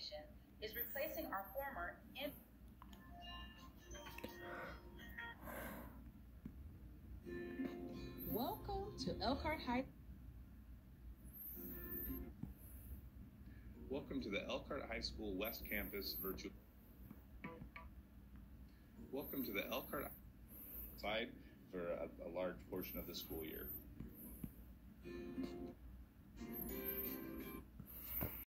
Station is replacing our former Welcome to Elkhart High. Welcome to the Elkhart High School West Campus virtual. Welcome to the Elkhart side for a large portion of the school year.